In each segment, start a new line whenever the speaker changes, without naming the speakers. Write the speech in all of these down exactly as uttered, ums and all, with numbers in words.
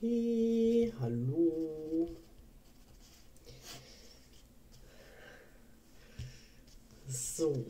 Okay, hallo. So.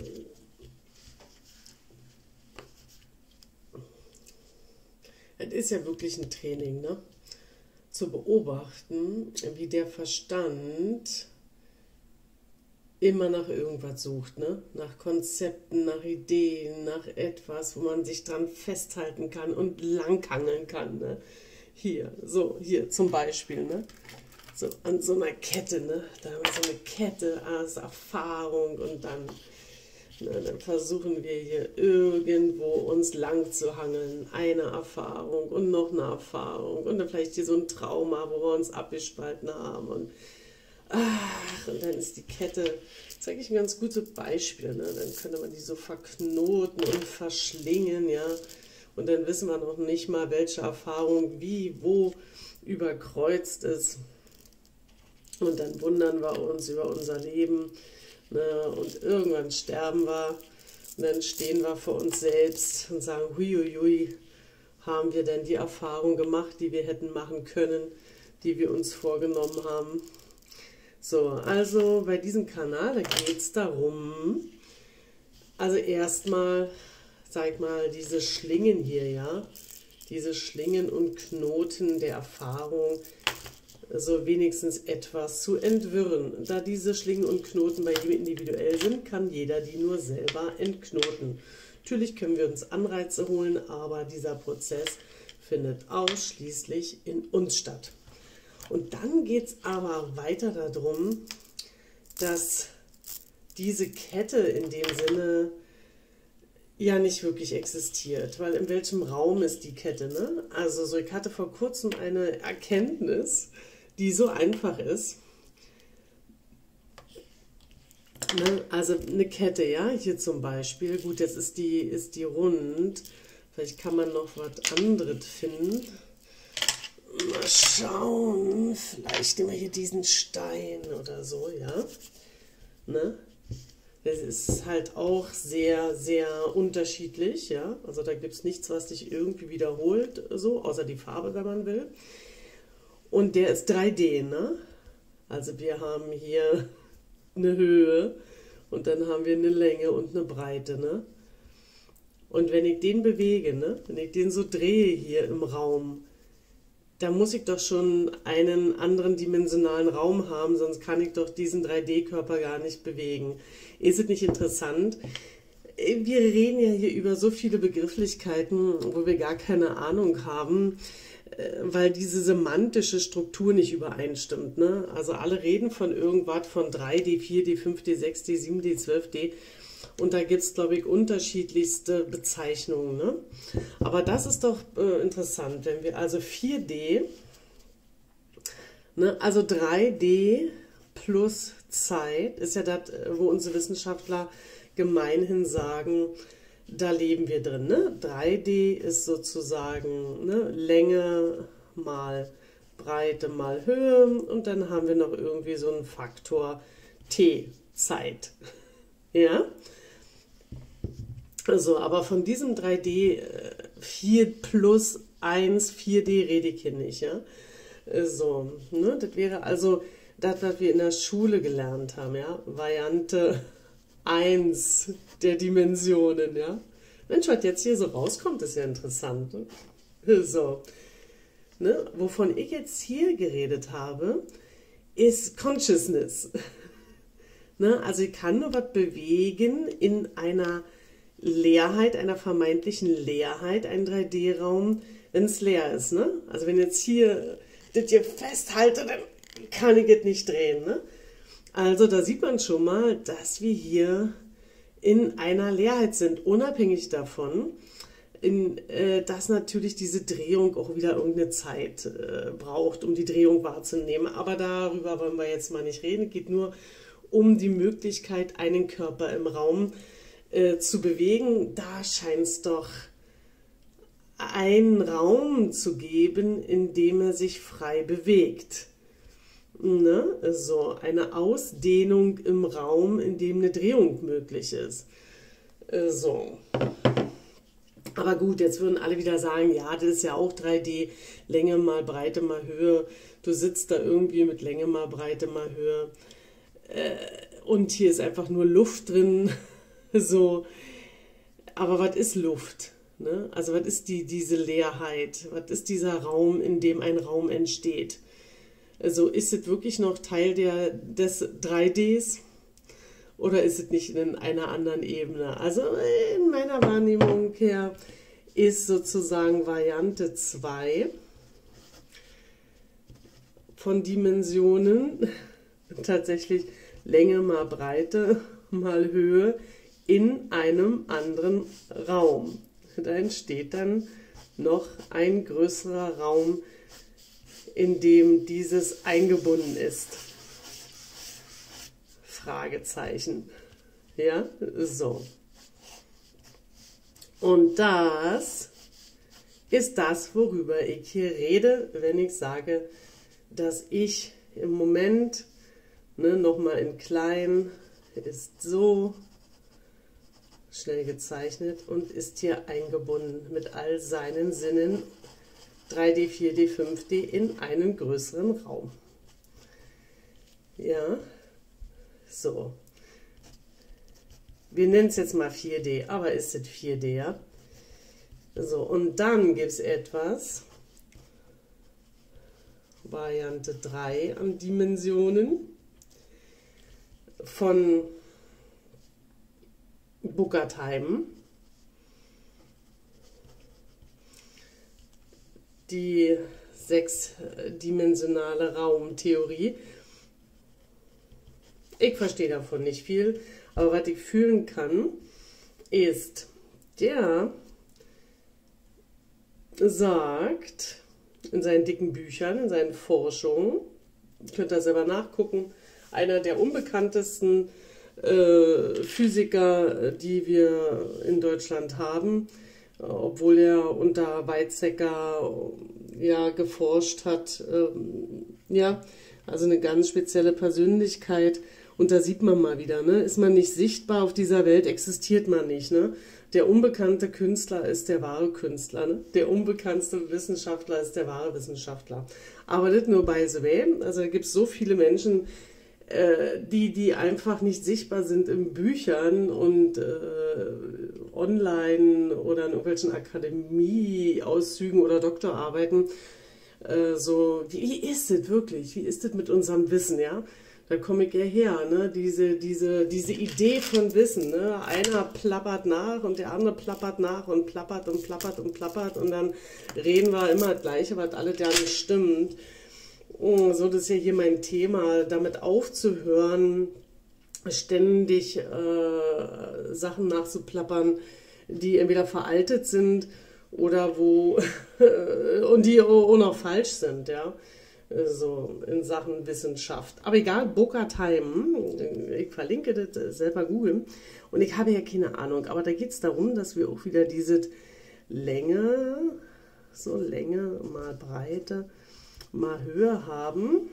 Es ist ja wirklich ein Training, ne? Zu beobachten, wie der Verstand immer nach irgendwas sucht, ne? Nach Konzepten, nach Ideen, nach etwas, wo man sich dran festhalten kann und langhangeln kann, ne? Hier, so, hier zum Beispiel, ne? So an so einer Kette, ne? Da haben wir so eine Kette aus Erfahrung und dann, ne, dann versuchen wir hier irgendwo uns lang zu hangeln. Eine Erfahrung und noch eine Erfahrung und dann vielleicht hier so ein Trauma, wo wir uns abgespalten haben und ach, und dann ist die Kette, zeige ich ein ganz gutes Beispiel, ne? Dann könnte man die so verknoten und verschlingen, ja. Und dann wissen wir noch nicht mal, welche Erfahrung wie, wo überkreuzt ist. Und dann wundern wir uns über unser Leben, ne? Und irgendwann sterben wir und dann stehen wir vor uns selbst und sagen, huiuiui, haben wir denn die Erfahrung gemacht, die wir hätten machen können, die wir uns vorgenommen haben. So, also bei diesem Kanal, da geht es darum, also erstmal, sag mal, diese Schlingen hier, ja, diese Schlingen und Knoten der Erfahrung, so wenigstens etwas zu entwirren. Da diese Schlingen und Knoten bei jedem individuell sind, kann jeder die nur selber entknoten. Natürlich können wir uns Anreize holen, aber dieser Prozess findet ausschließlich in uns statt. Und dann geht es aber weiter darum, dass diese Kette in dem Sinne ja nicht wirklich existiert, weil in welchem Raum ist die Kette, ne? Also so, ich hatte vor kurzem eine Erkenntnis, die so einfach ist. Ne? Also eine Kette, ja, hier zum Beispiel, gut, jetzt ist die, ist die rund, vielleicht kann man noch was anderes finden. Mal schauen, vielleicht nehmen wir hier diesen Stein oder so, ja. Ne? Das ist halt auch sehr, sehr unterschiedlich, ja. Also da gibt es nichts, was sich irgendwie wiederholt, so, außer die Farbe, wenn man will. Und der ist drei D, ne? Also wir haben hier eine Höhe und dann haben wir eine Länge und eine Breite, ne? Und wenn ich den bewege, ne? Wenn ich den so drehe hier im Raum, da muss ich doch schon einen anderen dimensionalen Raum haben, sonst kann ich doch diesen drei D-Körper gar nicht bewegen. Ist es nicht interessant? Wir reden ja hier über so viele Begrifflichkeiten, wo wir gar keine Ahnung haben, weil diese semantische Struktur nicht übereinstimmt, ne? Also alle reden von irgendwas von drei D, vier D, fünf D, sechs D, sieben D, zwölf D. Und da gibt es, glaube ich, unterschiedlichste Bezeichnungen. Ne? Aber das ist doch äh, interessant, wenn wir also vier D, ne, also drei D plus Zeit, ist ja das, wo unsere Wissenschaftler gemeinhin sagen, da leben wir drin. Ne? drei D ist sozusagen, ne, Länge mal Breite mal Höhe und dann haben wir noch irgendwie so einen Faktor T, Zeit. Ja? Also, aber von diesem drei D vier plus eins, vier D rede ich hier nicht, ja. So, ne, das wäre also das, was wir in der Schule gelernt haben, ja. Variante eins der Dimensionen, ja. Mensch, was jetzt hier so rauskommt, ist ja interessant. Ne? So, ne, wovon ich jetzt hier geredet habe, ist Consciousness. Ne, also ich kann nur was bewegen in einer Leerheit, einer vermeintlichen Leerheit, ein drei D-Raum, wenn es leer ist. Ne? Also wenn jetzt hier das hier festhalte, dann kann ich es nicht drehen. Ne? Also da sieht man schon mal, dass wir hier in einer Leerheit sind, unabhängig davon, in, äh, dass natürlich diese Drehung auch wieder irgendeine Zeit äh, braucht, um die Drehung wahrzunehmen. Aber darüber wollen wir jetzt mal nicht reden. Es geht nur um die Möglichkeit, einen Körper im Raum äh, zu bewegen. Da scheint es doch einen Raum zu geben, in dem er sich frei bewegt. Ne? So, eine Ausdehnung im Raum, in dem eine Drehung möglich ist. Äh, so. Aber gut, jetzt würden alle wieder sagen, ja, das ist ja auch drei D, Länge mal Breite mal Höhe. Du sitzt da irgendwie mit Länge mal Breite mal Höhe. Äh, und hier ist einfach nur Luft drin. So. Aber was ist Luft? Ne? Also was ist die, diese Leerheit? Was ist dieser Raum, in dem ein Raum entsteht? Also ist es wirklich noch Teil der, des drei Ds? Oder ist es nicht in einer anderen Ebene? Also in meiner Wahrnehmung her ist sozusagen Variante zwei von Dimensionen tatsächlich Länge mal Breite mal Höhe in einem anderen Raum. Da entsteht dann noch ein größerer Raum, in dem dieses eingebunden ist. Fragezeichen. Ja, so. Und das ist das, worüber ich hier rede, wenn ich sage, dass ich im Moment, ne, nochmal in klein, ist so schnell gezeichnet und ist hier eingebunden mit all seinen Sinnen, drei D, vier D, fünf D in einen größeren Raum. Ja, so. Wir nennen es jetzt mal vier D, aber ist es vier D, ja? So, und dann gibt es etwas, Variante drei an Dimensionen, von Buckertheim. Die sechsdimensionale Raumtheorie. Ich verstehe davon nicht viel, aber was ich fühlen kann, ist, der sagt in seinen dicken Büchern, in seinen Forschungen, könnt ihr selber nachgucken, einer der unbekanntesten äh, Physiker, die wir in Deutschland haben, obwohl er unter Weizsäcker ja, geforscht hat, ähm, ja, also eine ganz spezielle Persönlichkeit. Und da sieht man mal wieder, ne, ist man nicht sichtbar auf dieser Welt, existiert man nicht, ne? Der unbekannte Künstler ist der wahre Künstler, ne? Der unbekannteste Wissenschaftler ist der wahre Wissenschaftler. Aber das nur by the way, also da gibt es so viele Menschen, äh, die, die einfach nicht sichtbar sind in Büchern und äh, online oder in irgendwelchen Akademieauszügen oder Doktorarbeiten. Äh, so, wie, wie ist das wirklich? Wie ist das mit unserem Wissen, ja? Da komme ich ja her, ne? Diese, diese, diese Idee von Wissen, ne? Einer plappert nach und der andere plappert nach und plappert und plappert und plappert und dann reden wir immer das Gleiche, was alle da nicht stimmt. So, das ist ja hier mein Thema, damit aufzuhören, ständig äh, Sachen nachzuplappern, die entweder veraltet sind oder wo und die auch noch falsch sind, ja. So in Sachen Wissenschaft. Aber egal, Buckertheim, ich verlinke das, selber googeln. Und ich habe ja keine Ahnung, aber da geht es darum, dass wir auch wieder diese Länge, so Länge mal Breite, mal Höhe haben,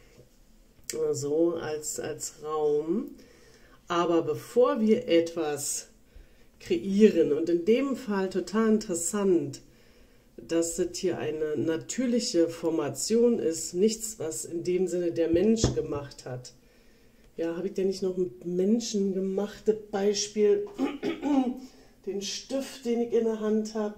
so als, als Raum. Aber bevor wir etwas kreieren, und in dem Fall total interessant, dass das hier eine natürliche Formation ist, nichts, was in dem Sinne der Mensch gemacht hat. Ja, habe ich denn nicht noch ein menschengemachtes Beispiel? Den Stift, den ich in der Hand habe.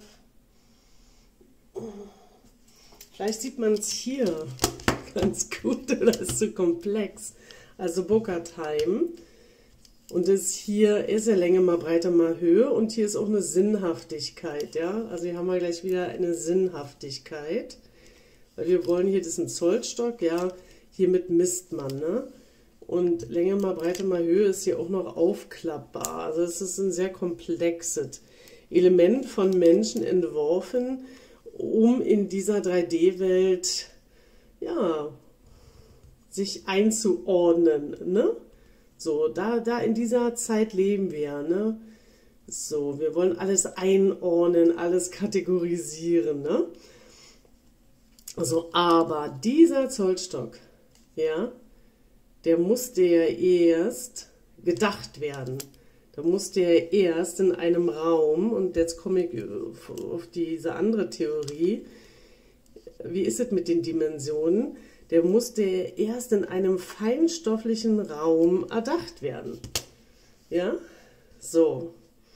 Vielleicht sieht man es hier ganz gut, oder ist zu komplex. Also Buckertheim. Und das hier ist ja Länge mal Breite mal Höhe und hier ist auch eine Sinnhaftigkeit, ja. Also hier haben wir gleich wieder eine Sinnhaftigkeit, weil wir wollen hier, das ist ein Zollstock, ja, hiermit misst man, ne. Und Länge mal Breite mal Höhe ist hier auch noch aufklappbar. Also es ist ein sehr komplexes Element von Menschen entworfen, um in dieser drei D Welt, ja, sich einzuordnen, ne. So, da, da in dieser Zeit leben wir, ne? So, wir wollen alles einordnen, alles kategorisieren, ne? So, aber dieser Zollstock, ja, der musste ja erst gedacht werden. Da muss der erst in einem Raum, und jetzt komme ich auf diese andere Theorie, wie ist es mit den Dimensionen? Der musste erst in einem feinstofflichen Raum erdacht werden. Ja, so.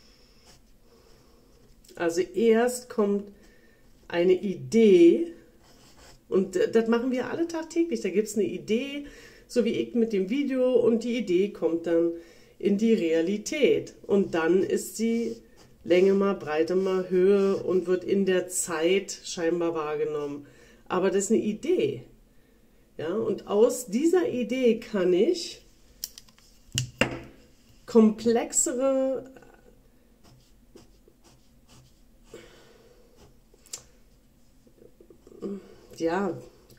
Also erst kommt eine Idee, und das machen wir alle tagtäglich. Da gibt es eine Idee, so wie ich mit dem Video, und die Idee kommt dann in die Realität. Und dann ist sie Länge mal Breite mal Höhe und wird in der Zeit scheinbar wahrgenommen. Aber das ist eine Idee. Ja, und aus dieser Idee kann ich komplexere ja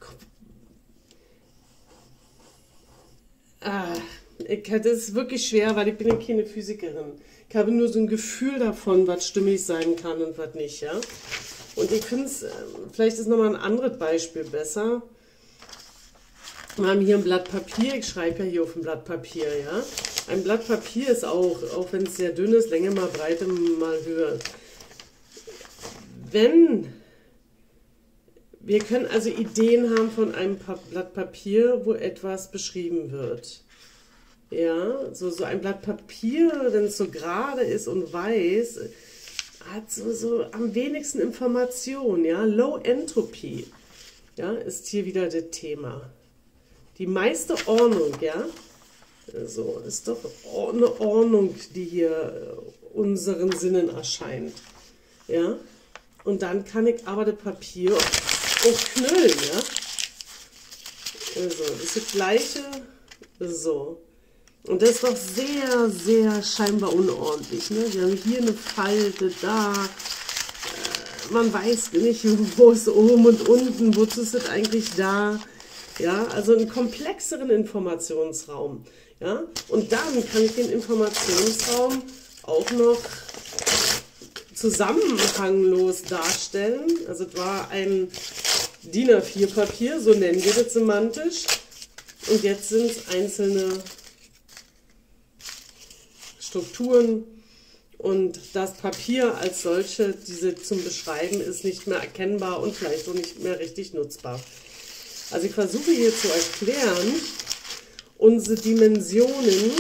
ah, ich, das ist wirklich schwer, weil ich bin ja keine Physikerin. Ich habe nur so ein Gefühl davon, was stimmig sein kann und was nicht, ja. Und ich finde es, vielleicht ist nochmal ein anderes Beispiel besser. Wir haben hier ein Blatt Papier, ich schreibe ja hier auf dem Blatt Papier, ja. Ein Blatt Papier ist auch, auch wenn es sehr dünn ist, Länge mal Breite mal Höhe. Wenn, wir können also Ideen haben von einem Blatt Papier, wo etwas beschrieben wird. Ja, so, so ein Blatt Papier, wenn es so gerade ist und weiß, hat so, so am wenigsten Information, ja. Low Entropy, ja, ist hier wieder das Thema. Die meiste Ordnung, ja, so ist doch eine Ordnung, die hier unseren Sinnen erscheint, ja. Und dann kann ich aber das Papier auch knüllen, ja. Also, das ist das Gleiche, so. Und das ist doch sehr, sehr scheinbar unordentlich, ne? Wir haben hier eine Falte, da, äh, man weiß nicht, wo ist oben und unten, wozu ist das eigentlich da? Ja, also einen komplexeren Informationsraum. Ja? Und dann kann ich den Informationsraum auch noch zusammenhanglos darstellen. Also es war ein D I N A vier Papier, so nennen wir das semantisch. Und jetzt sind es einzelne Strukturen. Und das Papier als solche, diese zum Beschreiben, ist nicht mehr erkennbar und vielleicht auch nicht mehr richtig nutzbar. Also ich versuche hier zu erklären, unsere Dimensionen,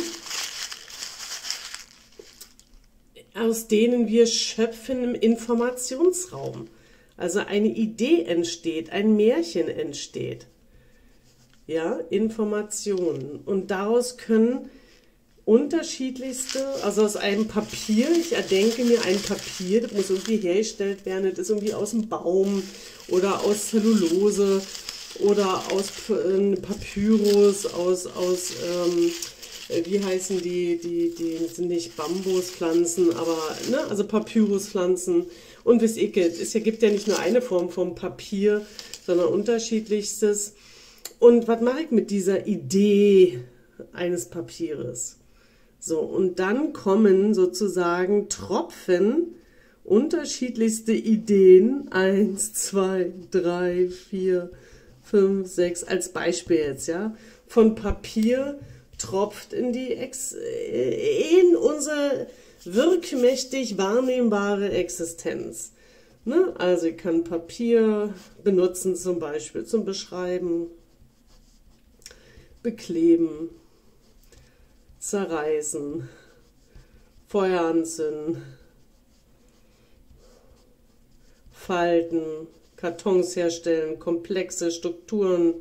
aus denen wir schöpfen im Informationsraum. Also eine Idee entsteht, ein Märchen entsteht. Ja, Informationen. Und daraus können unterschiedlichste, also aus einem Papier, ich erdenke mir ein Papier, das muss irgendwie hergestellt werden, das ist irgendwie aus dem Baum oder aus Zellulose, oder aus äh, Papyrus, aus, aus ähm, wie heißen die, die, die sind nicht Bambuspflanzen, aber, ne, also Papyruspflanzen. Und wisst ihr, es gibt ja nicht nur eine Form von Papier, sondern unterschiedlichstes. Und was mache ich mit dieser Idee eines Papieres? So, und dann kommen sozusagen Tropfen, unterschiedlichste Ideen, eins, zwei, drei, vier, fünf, sechs, als Beispiel jetzt, ja, von Papier tropft in die Ex in unsere wirkmächtig wahrnehmbare Existenz. Ne? Also ich kann Papier benutzen zum Beispiel zum Beschreiben, bekleben, zerreißen, Feuer anzünden, falten, Kartons herstellen, komplexe Strukturen.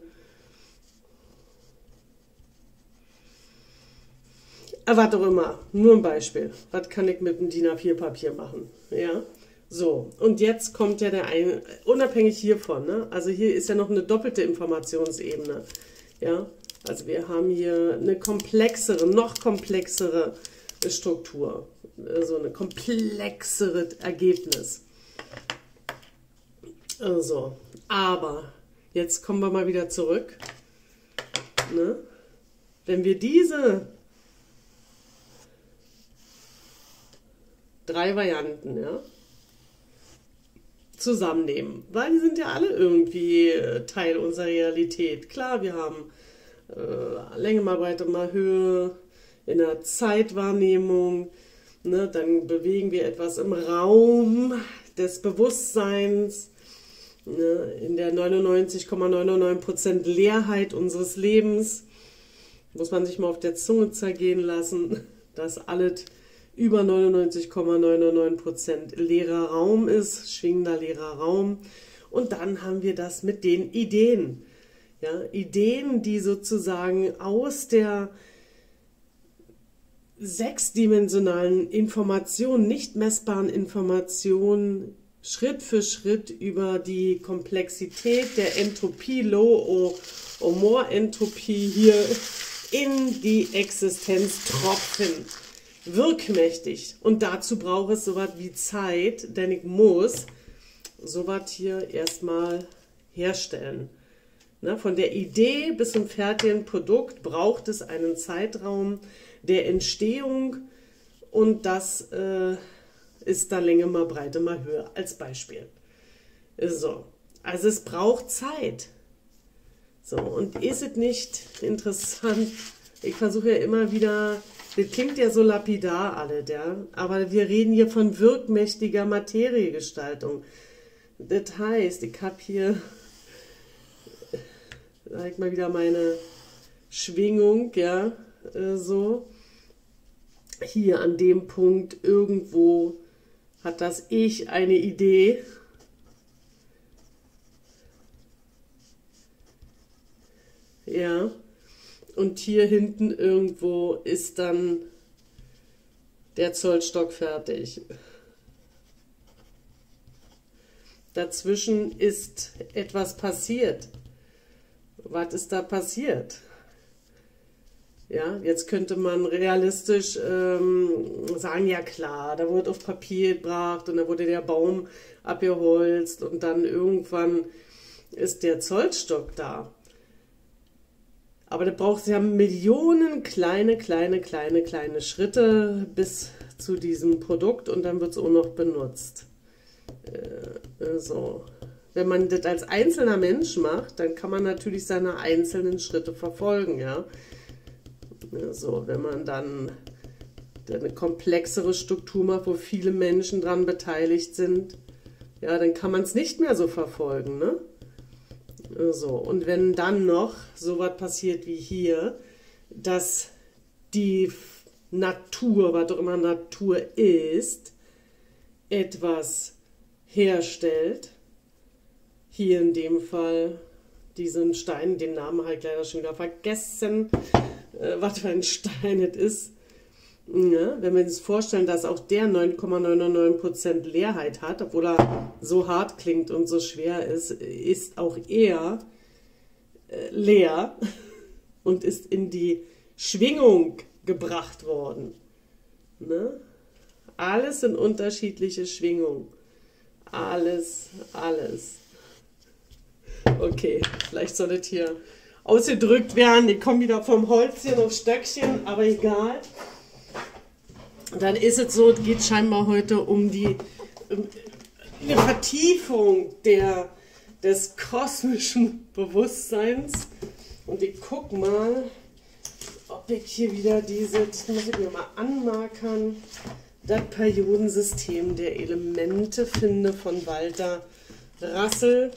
Aber was auch immer, nur ein Beispiel. Was kann ich mit dem D I N A vier Papier machen? Ja, so. Und jetzt kommt ja der ein, unabhängig hiervon, ne? Also hier ist ja noch eine doppelte Informationsebene. Ja, also wir haben hier eine komplexere, noch komplexere Struktur. Also eine komplexere Ergebnis. Also, aber jetzt kommen wir mal wieder zurück. Ne? Wenn wir diese drei Varianten, ja, zusammennehmen, weil die sind ja alle irgendwie Teil unserer Realität. Klar, wir haben äh, Länge mal Breite mal Höhe in der Zeitwahrnehmung, Ne, dann bewegen wir etwas im Raum des Bewusstseins, ne, in der neunundneunzig Komma neunundneunzig Prozent Leerheit unseres Lebens. Muss man sich mal auf der Zunge zergehen lassen, dass alles über neunundneunzig Komma neunundneunzig Prozent leerer Raum ist, schwingender leerer Raum. Und dann haben wir das mit den Ideen. Ja, Ideen, die sozusagen aus der sechsdimensionalen Information, nicht messbaren Informationen, Schritt für Schritt über die Komplexität der Entropie, Low or More Entropie hier in die Existenz tropfen. Wirkmächtig. Und dazu braucht es sowas wie Zeit, denn ich muss sowas hier erstmal herstellen. Na, von der Idee bis zum fertigen Produkt braucht es einen Zeitraum der Entstehung und das äh, ist da Länge mal Breite mal Höhe als Beispiel. So, also es braucht Zeit. So, und ist es nicht interessant? Ich versuche ja immer wieder, das klingt ja so lapidar alles, ja, aber wir reden hier von wirkmächtiger Materiegestaltung. Das heißt, ich habe hier, sag ich mal wieder meine Schwingung, ja, so, hier an dem Punkt irgendwo hat das Ich eine Idee. Ja, und hier hinten irgendwo ist dann der Zollstock fertig. Dazwischen ist etwas passiert. Was ist da passiert? Ja, jetzt könnte man realistisch ähm, sagen, ja klar, da wurde auf Papier gebracht und da wurde der Baum abgeholzt und dann irgendwann ist der Zollstock da. Aber da braucht es ja Millionen kleine, kleine, kleine, kleine Schritte bis zu diesem Produkt und dann wird es auch noch benutzt. Äh, so. Wenn man das als einzelner Mensch macht, dann kann man natürlich seine einzelnen Schritte verfolgen, ja. So, wenn man dann eine komplexere Struktur macht, wo viele Menschen dran beteiligt sind, ja, dann kann man es nicht mehr so verfolgen, ne? So, und wenn dann noch so was passiert wie hier, dass die Natur, was auch immer Natur ist, etwas herstellt, hier in dem Fall diesen Stein, den Namen habe ich leider schon wieder vergessen, äh, was für ein Stein es ist. Ja, wenn wir uns vorstellen, dass auch der neun Komma neunundneunzig Prozent Leerheit hat, obwohl er so hart klingt und so schwer ist, ist auch er äh, leer und ist in die Schwingung gebracht worden. Ne? Alles in unterschiedliche Schwingungen. Alles, alles. Okay, vielleicht soll es hier ausgedrückt werden. Ich komme wieder vom Holzchen auf Stöckchen, aber egal. Dann ist es so, es geht scheinbar heute um die um eine Vertiefung der, des kosmischen Bewusstseins. Und ich gucke mal, ob ich hier wieder diese, das muss ich mir mal anmarkern, das Periodensystem der Elemente finde von Walter Russell.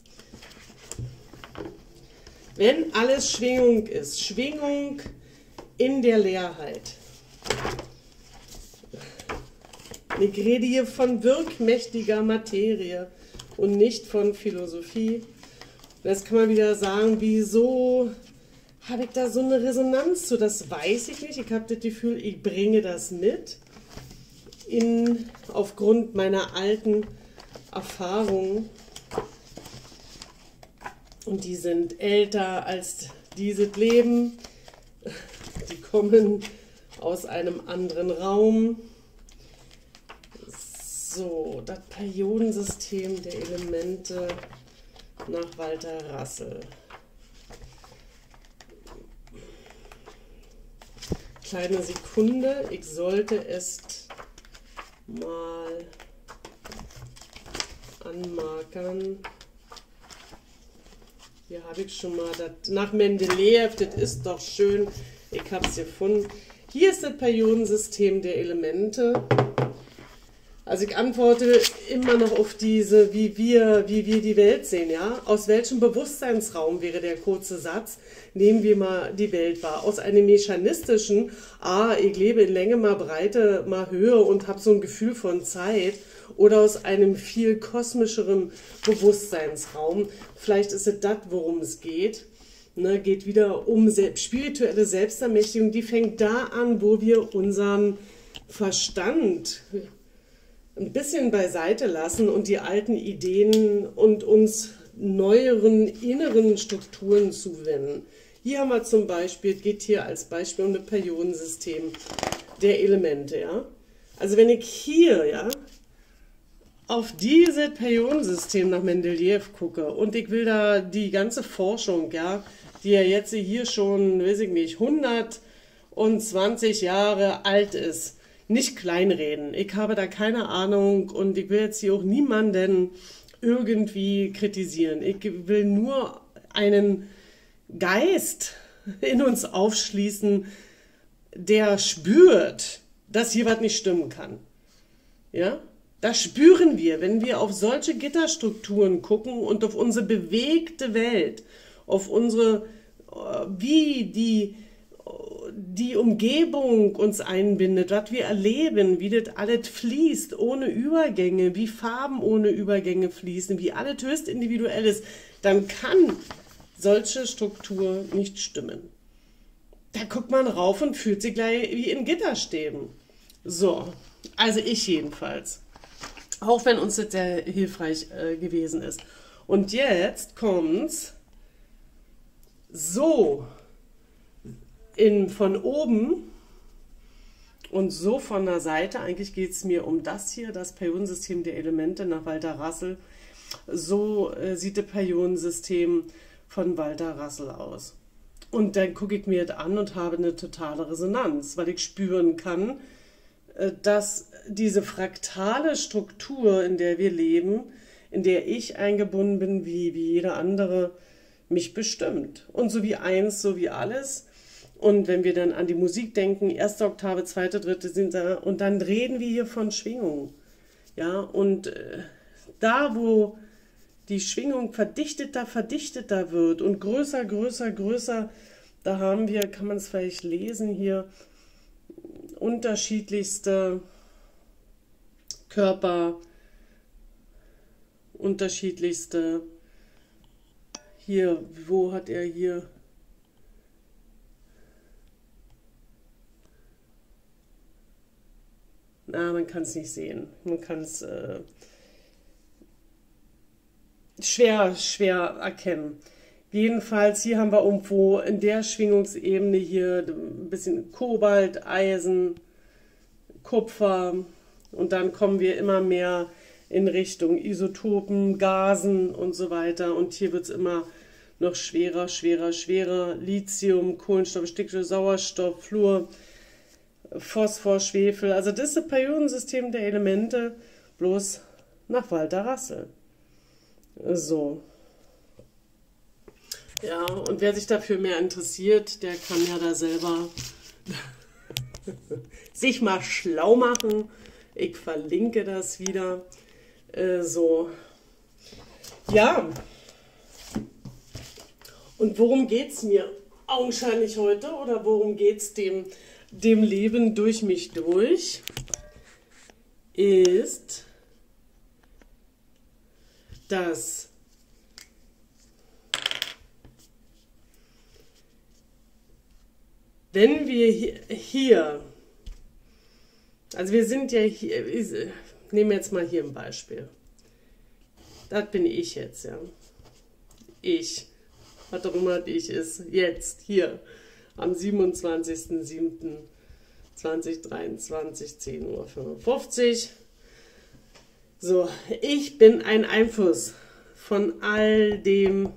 Wenn alles Schwingung ist, Schwingung in der Leerheit. Ich rede hier von wirkmächtiger Materie und nicht von Philosophie. Das kann man wieder sagen, wieso habe ich da so eine Resonanz zu? Das weiß ich nicht. Ich habe das Gefühl, ich bringe das mit in, aufgrund meiner alten Erfahrungen. Und die sind älter als dieses Leben. Die kommen aus einem anderen Raum. So, das Periodensystem der Elemente nach Walter Russell. Kleine Sekunde, ich sollte es mal anmarkern. Hier habe ich schon mal das nach Mendeleev, das ist doch schön. Ich habe es gefunden. Hier ist das Periodensystem der Elemente. Also ich antworte immer noch auf diese, wie wir, wie wir die Welt sehen, ja. Aus welchem Bewusstseinsraum wäre der kurze Satz, nehmen wir mal die Welt wahr. Aus einem mechanistischen, ah, ich lebe in Länge mal Breite, mal Höhe und habe so ein Gefühl von Zeit. Oder aus einem viel kosmischeren Bewusstseinsraum. Vielleicht ist es das, worum es geht. Ne, geht wieder um spirituelle Selbstermächtigung. Die fängt da an, wo wir unseren Verstand ein bisschen beiseite lassen und die alten Ideen und uns neueren inneren Strukturen zuwenden. Hier haben wir zum Beispiel, geht hier als Beispiel um das Periodensystem der Elemente. Ja? Also wenn ich hier ja, auf dieses Periodensystem nach Mendeleev gucke und ich will da die ganze Forschung, ja, die ja jetzt hier schon, weiß ich nicht, hundertzwanzig Jahre alt ist, nicht kleinreden. Ich habe da keine Ahnung und ich will jetzt hier auch niemanden irgendwie kritisieren. Ich will nur einen Geist in uns aufschließen, der spürt, dass hier was nicht stimmen kann. Ja? Das spüren wir, wenn wir auf solche Gitterstrukturen gucken und auf unsere bewegte Welt, auf unsere, wie die, die Umgebung uns einbindet, was wir erleben, wie das alles fließt ohne Übergänge, wie Farben ohne Übergänge fließen, wie alles höchst individuell ist, dann kann solche Struktur nicht stimmen. Da guckt man rauf und fühlt sich gleich wie in Gitterstäben. So, also ich jedenfalls. Auch wenn uns das sehr hilfreich äh, gewesen ist. Und jetzt kommt's so in, von oben und so von der Seite. Eigentlich geht es mir um das hier, das Periodensystem der Elemente nach Walter Russell. So äh, sieht das Periodensystem von Walter Russell aus. Und dann gucke ich mir das an und habe eine totale Resonanz, weil ich spüren kann, äh, dass diese fraktale Struktur, in der wir leben, in der ich eingebunden bin, wie, wie jeder andere, mich bestimmt. Und so wie eins, so wie alles. Und wenn wir dann an die Musik denken, erste Oktave, zweite, dritte, sind da, und dann reden wir hier von Schwingung. Ja, und äh, da, wo die Schwingung verdichteter, verdichteter wird und größer, größer, größer, da haben wir, kann man es vielleicht lesen hier, unterschiedlichste Körper, unterschiedlichste, hier, wo hat er hier, na, man kann es nicht sehen, man kann es äh, schwer, schwer erkennen. Jedenfalls, hier haben wir irgendwo in der Schwingungsebene hier ein bisschen Kobalt, Eisen, Kupfer und dann kommen wir immer mehr in Richtung Isotopen, Gasen und so weiter und hier wird es immer noch schwerer, schwerer, schwerer. Lithium, Kohlenstoff, Stickstoff, Sauerstoff, Fluor, Phosphor, Schwefel. Also das ist das Periodensystem der Elemente, bloß nach Walter Russell. So. Ja, und wer sich dafür mehr interessiert, der kann ja da selber sich mal schlau machen. Ich verlinke das wieder. Äh, so. Ja. Und worum geht es mir augenscheinlich heute? Oder worum geht es dem, dem Leben durch mich durch? Ist, dass wenn wir hier, also wir sind ja hier, nehmen wir jetzt mal hier ein Beispiel. Das bin ich jetzt, ja. Ich, was auch immer ich ist, jetzt, hier, am siebenundzwanzigsten siebten zweitausenddreiundzwanzig, zehn Uhr fünfundfünfzig. So, ich bin ein Einfluss von all dem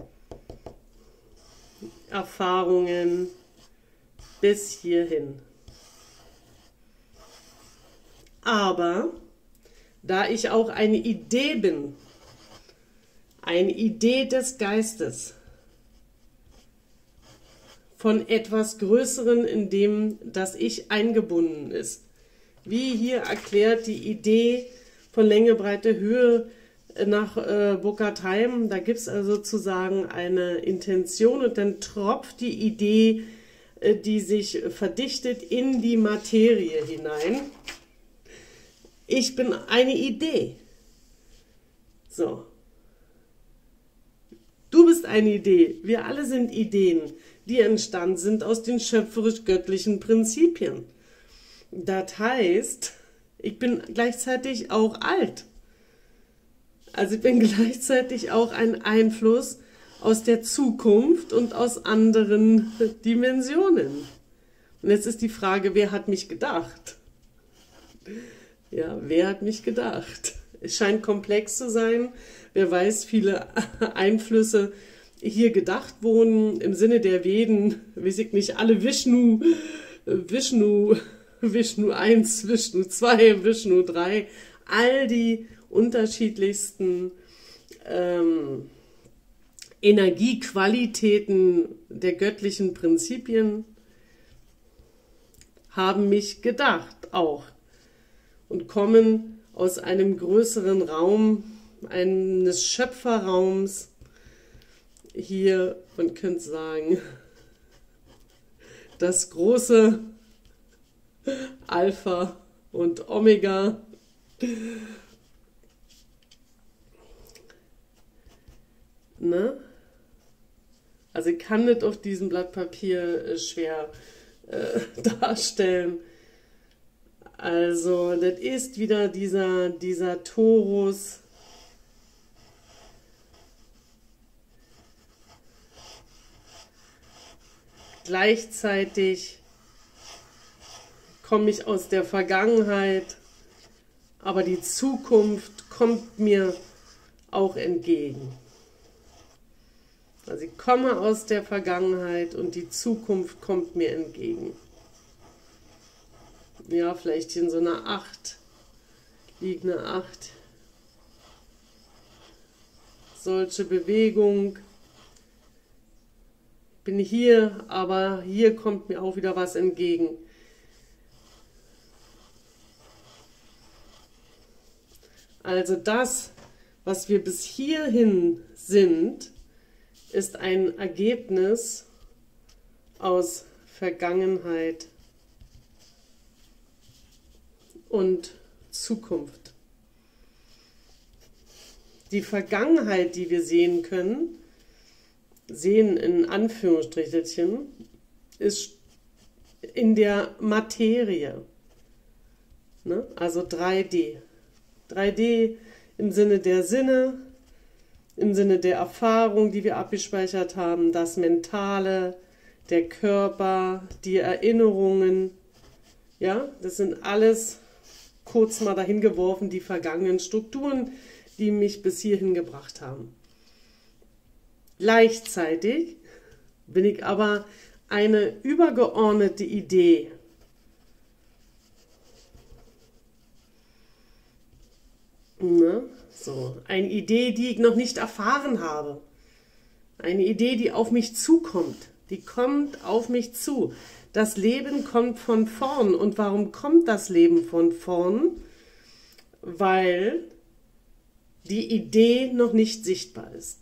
Erfahrungen bis hierhin. Aber da ich auch eine Idee bin, eine Idee des Geistes, von etwas Größeren, in dem das Ich eingebunden ist. Wie hier erklärt die Idee von Länge, Breite, Höhe nach äh, Burkhard Heim, da gibt es also sozusagen eine Intention und dann tropft die Idee, äh, die sich verdichtet in die Materie hinein. Ich bin eine Idee. So. Du bist eine Idee. Wir alle sind Ideen, die entstanden sind aus den schöpferisch-göttlichen Prinzipien. Das heißt, ich bin gleichzeitig auch alt. Also ich bin gleichzeitig auch ein Einfluss aus der Zukunft und aus anderen Dimensionen. Und jetzt ist die Frage, wer hat mich gedacht? Ja, wer hat mich gedacht? Es scheint komplex zu sein. Wer weiß, viele Einflüsse hier gedacht wurden. Im Sinne der Veden, weiß ich nicht, alle Vishnu, Vishnu, Vishnu eins, Vishnu zwei, Vishnu drei, all die unterschiedlichsten ähm, Energiequalitäten der göttlichen Prinzipien haben mich gedacht auch und kommen aus einem größeren Raum, eines Schöpferraums. Hier, man könnte sagen, das große Alpha und Omega. Ne? Also ich kann das auf diesem Blatt Papier äh, schwer äh, darstellen. Also das ist wieder dieser, dieser Torus. Gleichzeitig komme ich aus der Vergangenheit, aber die Zukunft kommt mir auch entgegen. Also ich komme aus der Vergangenheit und die Zukunft kommt mir entgegen. Ja, vielleicht in so einer acht, liegt eine acht. Solche Bewegung. Ich bin hier, aber hier kommt mir auch wieder was entgegen. Also das, was wir bis hierhin sind, ist ein Ergebnis aus Vergangenheit und Zukunft. Die Vergangenheit, die wir sehen können, sehen in Anführungsstrichelchen, ist in der Materie, ne? Also drei D. drei D im Sinne der Sinne, im Sinne der Erfahrung, die wir abgespeichert haben, das Mentale, der Körper, die Erinnerungen, ja, das sind alles kurz mal dahin geworfen, die vergangenen Strukturen, die mich bis hierhin gebracht haben. Gleichzeitig bin ich aber eine übergeordnete Idee. Ne? So, eine Idee, die ich noch nicht erfahren habe. Eine Idee, die auf mich zukommt. Die kommt auf mich zu. Das Leben kommt von vorn. Und warum kommt das Leben von vorn? Weil die Idee noch nicht sichtbar ist.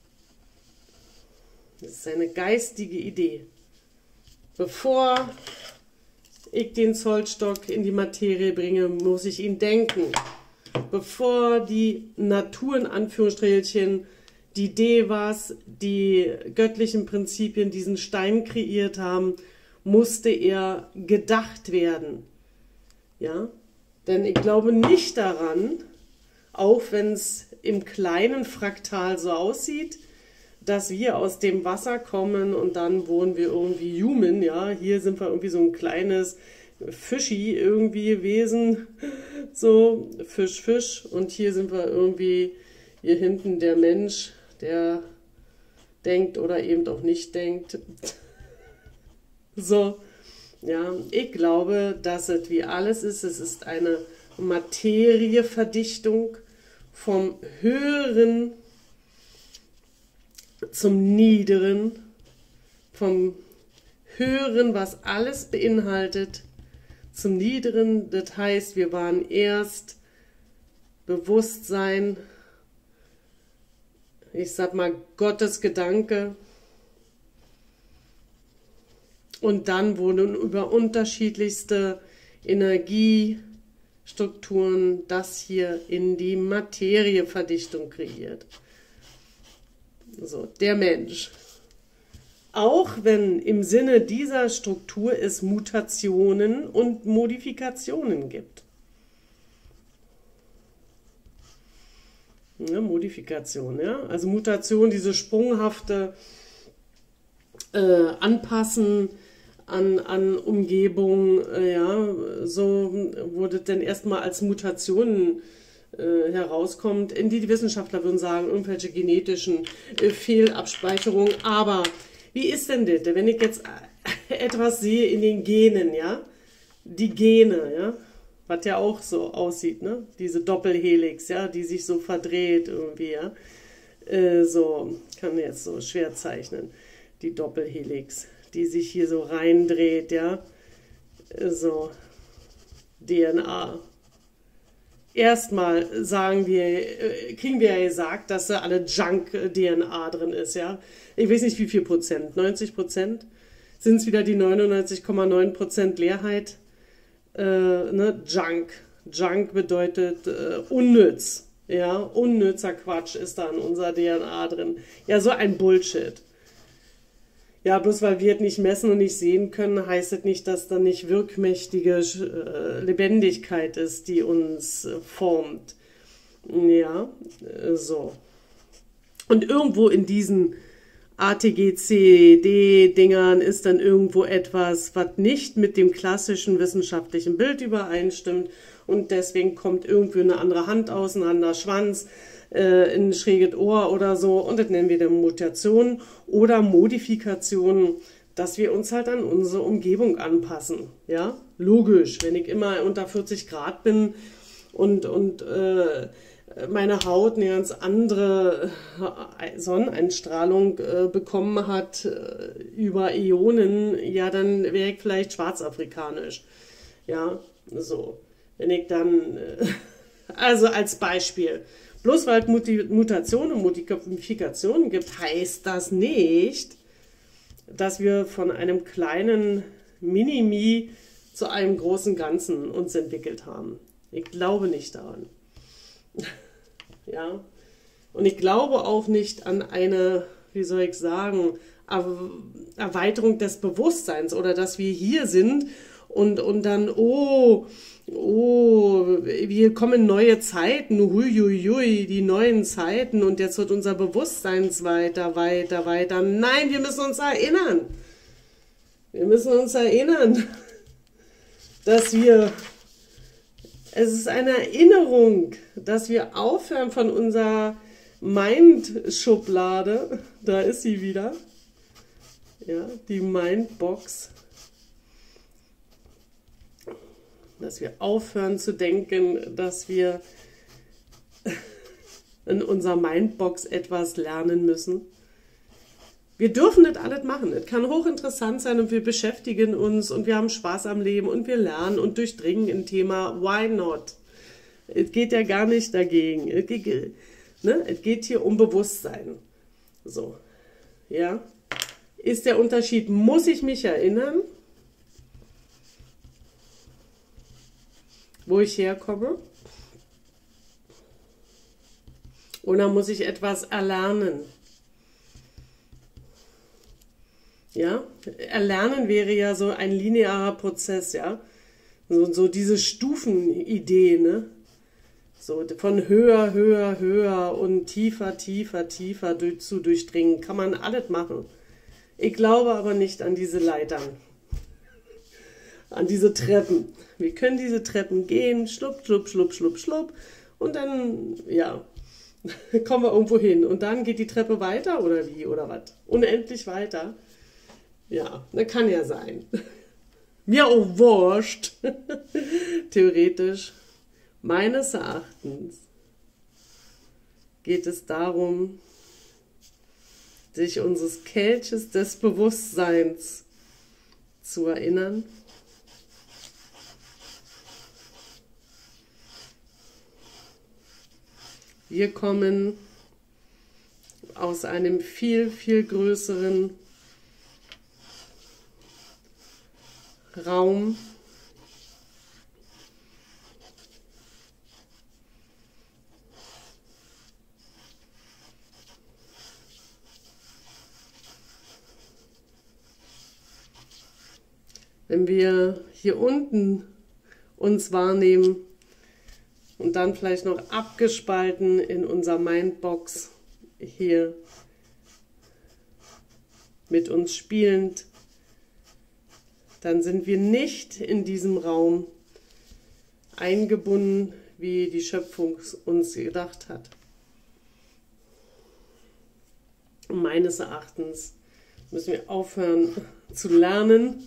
Das ist eine geistige Idee. Bevor ich den Zollstock in die Materie bringe, muss ich ihn denken. Bevor die Natur in Anführungsstrichelchen, die Devas, die göttlichen Prinzipien diesen Stein kreiert haben, musste er gedacht werden. Ja? Denn ich glaube nicht daran, auch wenn es im kleinen Fraktal so aussieht, dass wir aus dem Wasser kommen und dann wurden wir irgendwie human, ja, hier sind wir irgendwie so ein kleines Fischi irgendwie gewesen, so Fisch, Fisch, und hier sind wir irgendwie, hier hinten der Mensch, der denkt oder eben auch nicht denkt. So, ja, ich glaube, dass es wie alles ist, es ist eine Materieverdichtung vom Höheren zum Niederen, vom Höheren, was alles beinhaltet, zum Niederen. Das heißt, wir waren erst Bewusstsein, ich sag mal Gottes Gedanke, und dann wurden über unterschiedlichste Energiestrukturen das hier in die Materieverdichtung kreiert. So, der Mensch. Auch wenn im Sinne dieser Struktur es Mutationen und Modifikationen gibt. Ja, Modifikation, ja. Also Mutation, diese sprunghafte äh, Anpassen an, an Umgebung, äh, ja, so wurde denn erstmal als Mutationen äh, herauskommt, in die die Wissenschaftler würden sagen, irgendwelche genetischen äh, Fehlabspeicherungen. Aber wie ist denn das, wenn ich jetzt etwas sehe in den Genen, ja, die Gene, ja, was ja auch so aussieht, ne, diese Doppelhelix, ja, die sich so verdreht irgendwie, ja, äh, so, kann man jetzt so schwer zeichnen, die Doppelhelix, die sich hier so reindreht, ja, so, D N A. Erstmal sagen wir, kriegen wir ja gesagt, dass da alle Junk-D N A drin ist, ja. Ich weiß nicht wie viel Prozent, neunzig Prozent? Sind es wieder die neunundneunzig Komma neun Prozent Leerheit? Äh, ne? Junk. Junk bedeutet äh, unnütz, ja. Unnützer Quatsch ist da in unserer D N A drin. Ja, so ein Bullshit. Ja, bloß weil wir es nicht messen und nicht sehen können, heißt es nicht, dass da nicht wirkmächtige äh, Lebendigkeit ist, die uns äh, formt. Ja, äh, so. Und irgendwo in diesen A T G C D-Dingern ist dann irgendwo etwas, was nicht mit dem klassischen wissenschaftlichen Bild übereinstimmt. Und deswegen kommt irgendwie eine andere Hand aus, ein anderer Schwanz, ein schräges Ohr oder so, und das nennen wir dann Mutation oder Modifikation, dass wir uns halt an unsere Umgebung anpassen, ja, logisch, wenn ich immer unter vierzig Grad bin und, und äh, meine Haut eine ganz andere Sonneneinstrahlung äh, bekommen hat äh, über Ionen, ja, dann wäre ich vielleicht schwarzafrikanisch, ja, so, wenn ich dann, äh, also als Beispiel, bloß weil es Mutationen und Modifikationen gibt, heißt das nicht, dass wir von einem kleinen Minimi zu einem großen Ganzen uns entwickelt haben. Ich glaube nicht daran. Ja. Und ich glaube auch nicht an eine, wie soll ich sagen, Erweiterung des Bewusstseins oder dass wir hier sind und, und dann, oh, oh, wir kommen neue Zeiten, huiuiui, die neuen Zeiten und jetzt wird unser Bewusstsein weiter, weiter, weiter. Nein, wir müssen uns erinnern. Wir müssen uns erinnern, dass wir, es ist eine Erinnerung, dass wir aufhören von unserer Mind-Schublade, da ist sie wieder, ja, die Mindbox, dass wir aufhören zu denken, dass wir in unserer Mindbox etwas lernen müssen. Wir dürfen das alles machen. Es kann hochinteressant sein und wir beschäftigen uns und wir haben Spaß am Leben und wir lernen und durchdringen ein Thema. Why not? Es geht ja gar nicht dagegen. Es geht, ne? Es geht hier um Bewusstsein. So, ja. Ist der Unterschied, muss ich mich erinnern, wo ich herkomme? Oder muss ich etwas erlernen? Ja, erlernen wäre ja so ein linearer Prozess, ja. So, so diese Stufenidee, ne? So von höher, höher, höher und tiefer, tiefer, tiefer durch, zu durchdringen, kann man alles machen. Ich glaube aber nicht an diese Leitern, an diese Treppen. Wir können diese Treppen gehen, schlupp, schlupp, schlupp, schlupp, schlupp, und dann, ja, kommen wir irgendwo hin. Und dann geht die Treppe weiter, oder wie, oder was? Unendlich weiter. Ja, das kann ja sein. Mir auch wurscht. Theoretisch. Meines Erachtens geht es darum, sich unseres Kelches des Bewusstseins zu erinnern. Wir kommen aus einem viel, viel größeren Raum. Wenn wir hier unten uns wahrnehmen und dann vielleicht noch abgespalten in unserer Mindbox hier mit uns spielend, dann sind wir nicht in diesem Raum eingebunden, wie die Schöpfung uns gedacht hat. Und meines Erachtens müssen wir aufhören zu lernen,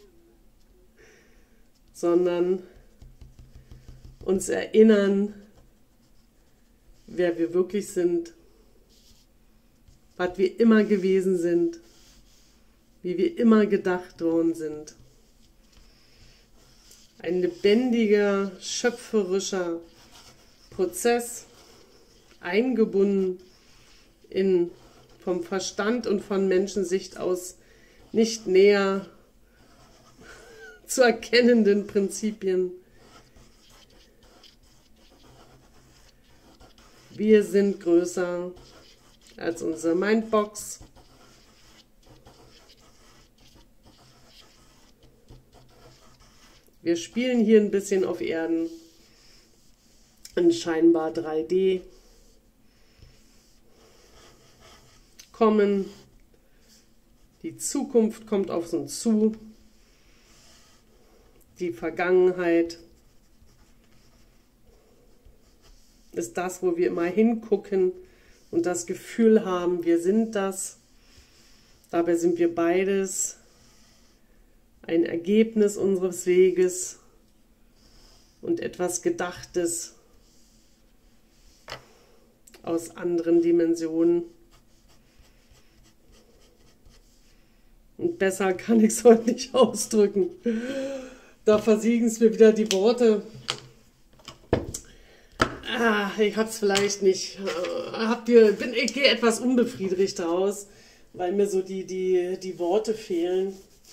sondern uns erinnern, wer wir wirklich sind, was wir immer gewesen sind, wie wir immer gedacht worden sind. Ein lebendiger, schöpferischer Prozess, eingebunden in vom Verstand und von Menschensicht aus nicht näher zu erkennenden Prinzipien. Wir sind größer als unsere Mindbox. Wir spielen hier ein bisschen auf Erden in scheinbar drei D. Kommen, die Zukunft kommt auf uns zu. Die Vergangenheit ist das, wo wir immer hingucken und das Gefühl haben, wir sind das. Dabei sind wir beides, ein Ergebnis unseres Weges und etwas Gedachtes aus anderen Dimensionen. Und besser kann ich es heute nicht ausdrücken. Da versiegen es mir wieder die Worte. Ah, ich hab's vielleicht nicht. Habt ihr, bin, ich gehe etwas unbefriedigt raus, weil mir so die, die, die Worte fehlen.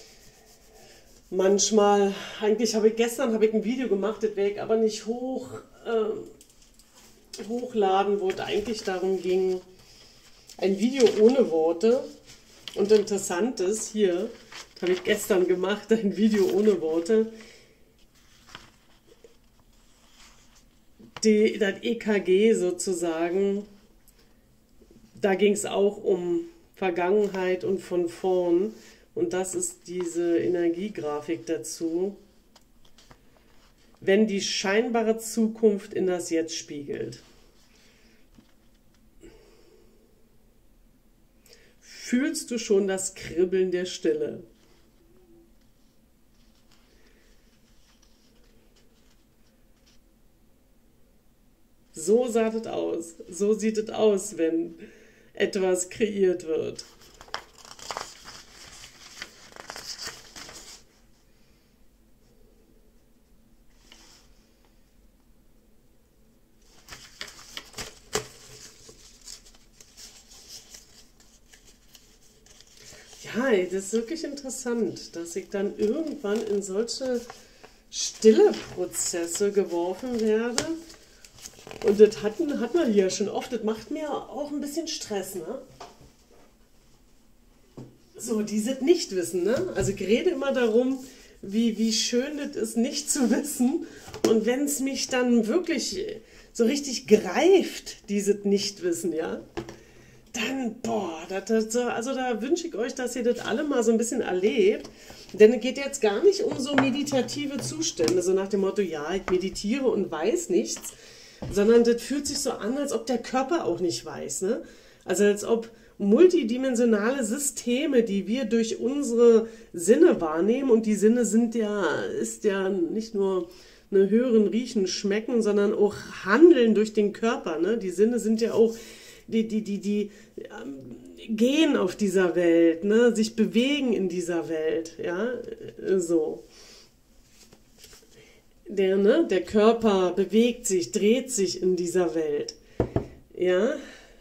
Manchmal, eigentlich habe ich gestern habe ich ein Video gemacht, das werde ich aber nicht hoch, äh, hochladen, wo es eigentlich darum ging, ein Video ohne Worte. Und interessant ist, hier, das habe ich gestern gemacht, ein Video ohne Worte. Die, das E K G sozusagen, da ging es auch um Vergangenheit und von vorn. Und das ist diese Energiegrafik dazu. Wenn die scheinbare Zukunft in das Jetzt spiegelt. Fühlst du schon das Kribbeln der Stille? So sah es aus. So sieht es aus, wenn etwas kreiert wird. Ja, das ist wirklich interessant, dass ich dann irgendwann in solche stille Prozesse geworfen werde. Und das hatten, hat man hier schon oft, das macht mir auch ein bisschen Stress, ne? So, dieses Nichtwissen, ne? Also ich rede immer darum, wie, wie schön das ist, nicht zu wissen. Und wenn es mich dann wirklich so richtig greift, dieses Nichtwissen, ja, dann, boah, das, das, also da wünsche ich euch, dass ihr das alle mal so ein bisschen erlebt. Denn es geht jetzt gar nicht um so meditative Zustände, so nach dem Motto, ja, ich meditiere und weiß nichts, sondern das fühlt sich so an, als ob der Körper auch nicht weiß, ne? Also als ob multidimensionale Systeme, die wir durch unsere Sinne wahrnehmen, und die Sinne sind ja, ist ja nicht nur eine höheren Riechen, Schmecken, sondern auch Handeln durch den Körper, ne? Die Sinne sind ja auch die, die, die, die ähm, gehen auf dieser Welt, ne? Sich bewegen in dieser Welt, ja, so. Der, ne? Der Körper bewegt sich, dreht sich in dieser Welt, ja.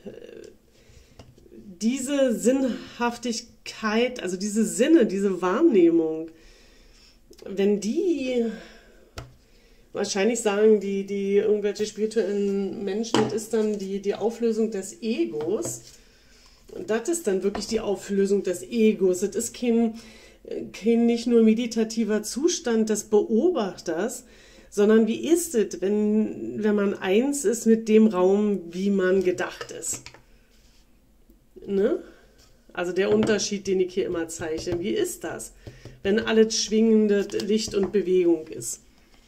Diese Sinnhaftigkeit, also diese Sinne, diese Wahrnehmung, wenn die, wahrscheinlich sagen die, die irgendwelche spirituellen Menschen, das ist dann die, die Auflösung des Egos. Und das ist dann wirklich die Auflösung des Egos. Das ist kein, kein nicht nur meditativer Zustand des Beobachters, sondern wie ist es, wenn, wenn man eins ist mit dem Raum, wie man gedacht ist. Ne? Also der Unterschied, den ich hier immer zeichne. Wie ist das, wenn alles schwingende Licht und Bewegung ist?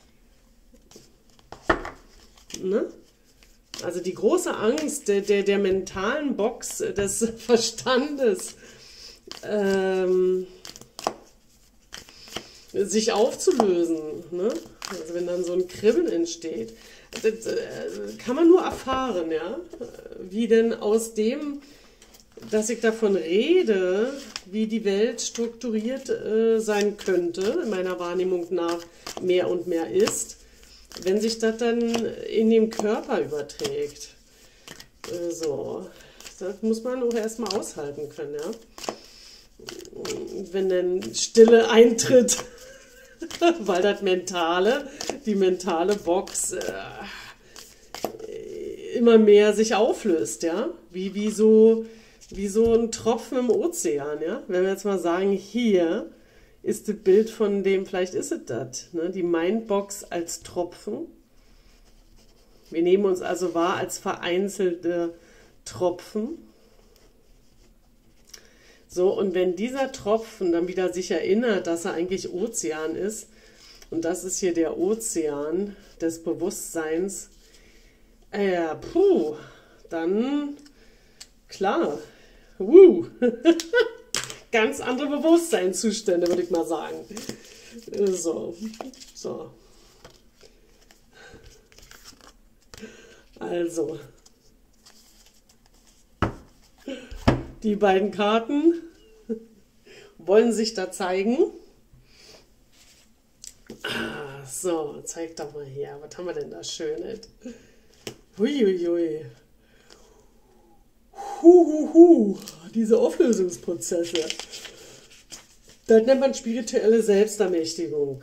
Ne? Also die große Angst der, der, der mentalen Box des Verstandes, ähm, sich aufzulösen. Ne? Also wenn dann so ein Kribbeln entsteht. Das äh, kann man nur erfahren, ja? Wie denn aus dem, dass ich davon rede, wie die Welt strukturiert äh, sein könnte, in meiner Wahrnehmung nach mehr und mehr ist, wenn sich das dann in den Körper überträgt. Äh, so, das muss man auch erstmal aushalten können, ja. Wenn dann Stille eintritt, weil das Mentale, die mentale Box äh, immer mehr sich auflöst, ja, wie, wie so... wie so ein Tropfen im Ozean, ja. Wenn wir jetzt mal sagen, hier ist das Bild von dem, vielleicht ist es das, ne? Die Mindbox als Tropfen. Wir nehmen uns also wahr als vereinzelte Tropfen. So, und wenn dieser Tropfen dann wieder sich erinnert, dass er eigentlich Ozean ist, und das ist hier der Ozean des Bewusstseins, äh, puh, dann, klar, Uh. ganz andere Bewusstseinszustände, würde ich mal sagen. So, so. Also, die beiden Karten wollen sich da zeigen. Ah, so, zeig doch mal her. Was haben wir denn da Schönes? Huiuiui. Huhuhu, diese Auflösungsprozesse. Das nennt man spirituelle Selbstermächtigung.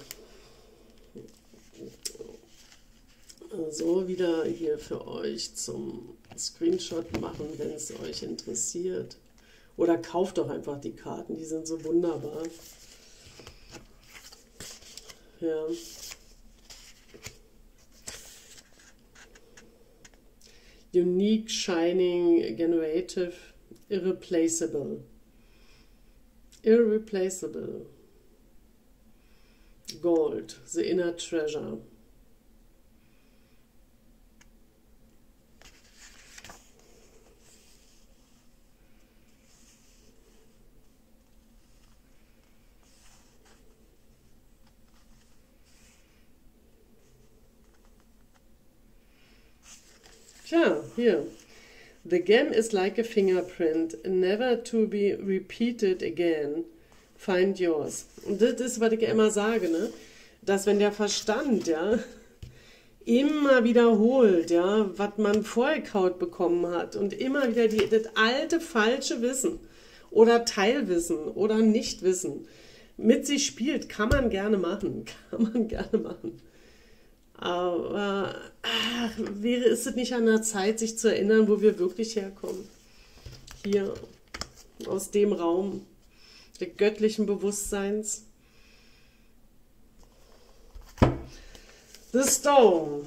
So, wieder hier für euch zum Screenshot machen, wenn es euch interessiert. Oder kauft doch einfach die Karten, die sind so wunderbar. Ja. Unique, shining, generative, irreplaceable. Irreplaceable. Gold, the inner treasure. Tja, hier. The gem is like a fingerprint, never to be repeated again. Find yours. Und das ist, was ich ja immer sage, ne? Dass wenn der Verstand, ja, immer wiederholt, ja, was man vorgekaut bekommen hat und immer wieder die, das alte, falsche Wissen oder Teilwissen oder Nichtwissen mit sich spielt, kann man gerne machen, kann man gerne machen. Aber ach, wäre es nicht an der Zeit, sich zu erinnern, wo wir wirklich herkommen? Hier, aus dem Raum des göttlichen Bewusstseins. The Stone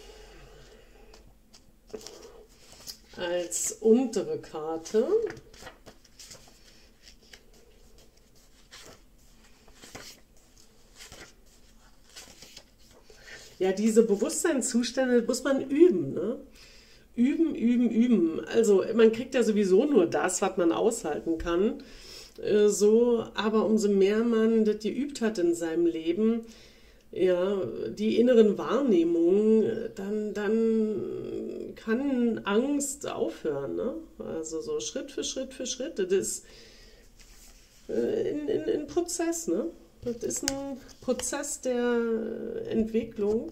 als untere Karte. Ja, diese Bewusstseinszustände muss man üben, ne? Üben, üben, üben. Also man kriegt ja sowieso nur das, was man aushalten kann. Äh, so, aber umso mehr man das geübt hat in seinem Leben, ja, die inneren Wahrnehmungen, dann, dann kann Angst aufhören, ne? Also so Schritt für Schritt für Schritt. Das ist ein, ein, ein Prozess, ne? Das ist ein Prozess der Entwicklung.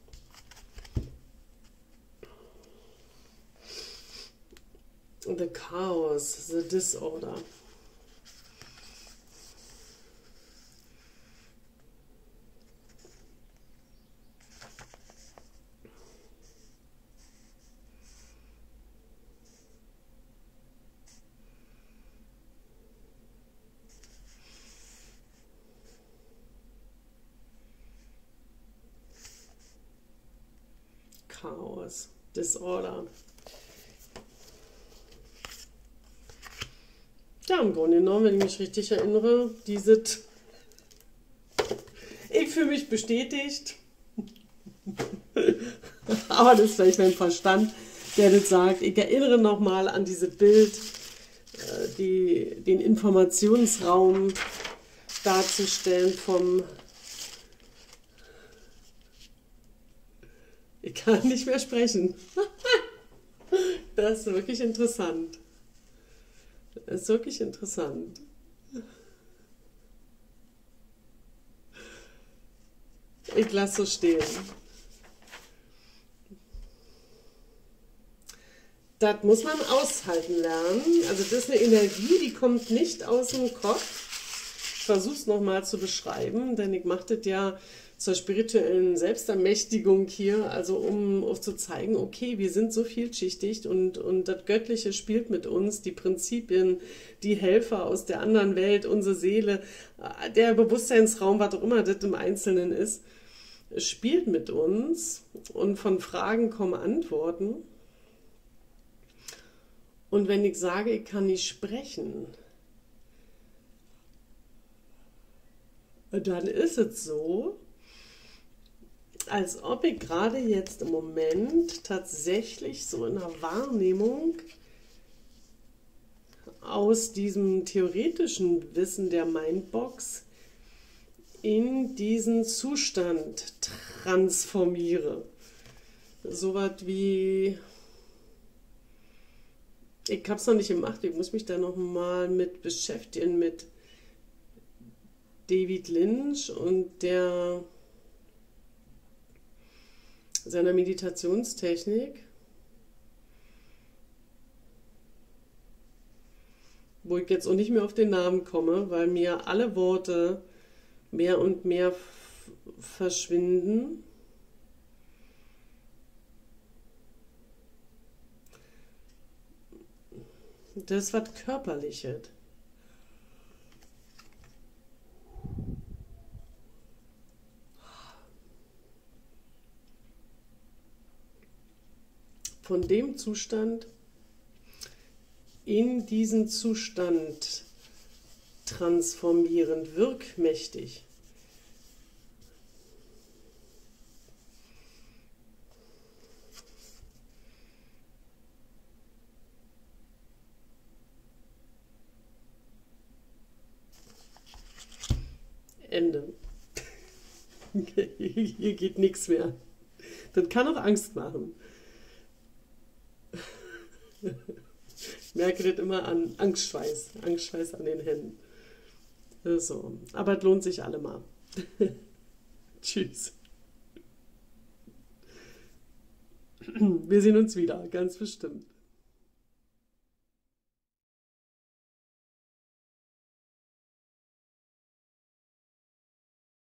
The Chaos, the Disorder. Chaos, Disorder. Ja, im Grunde genommen, wenn ich mich richtig erinnere, diese, ich fühle mich bestätigt, aber das ist vielleicht mein Verstand, der das sagt. Ich erinnere nochmal an dieses Bild, die, den Informationsraum darzustellen vom, ich kann nicht mehr sprechen. Das ist wirklich interessant. Das ist wirklich interessant. Ich lasse so stehen. Das muss man aushalten lernen. Also das ist eine Energie, die kommt nicht aus dem Kopf. Ich versuche es nochmal zu beschreiben, denn ich mache das ja zur spirituellen Selbstermächtigung hier, also um auch zu zeigen, okay, wir sind so vielschichtig und, und das Göttliche spielt mit uns, die Prinzipien, die Helfer aus der anderen Welt, unsere Seele, der Bewusstseinsraum, was auch immer das im Einzelnen ist, spielt mit uns und von Fragen kommen Antworten. Und wenn ich sage, ich kann nicht sprechen, dann ist es so, als ob ich gerade jetzt im Moment tatsächlich so in einer Wahrnehmung aus diesem theoretischen Wissen der Mindbox in diesen Zustand transformiere. Sowas wie, ich habe es noch nicht gemacht, ich muss mich da noch mal mit beschäftigen, mit David Lynch und der seiner Meditationstechnik, wo ich jetzt auch nicht mehr auf den Namen komme, weil mir alle Worte mehr und mehr verschwinden. Das ist was Körperliches. Von dem Zustand in diesen Zustand transformieren, wirkmächtig. Ende. Hier geht nichts mehr. Das kann auch Angst machen. Ich merke das immer an Angstschweiß, Angstschweiß an den Händen. So. Aber es lohnt sich allemal. Tschüss. Wir sehen uns wieder, ganz bestimmt.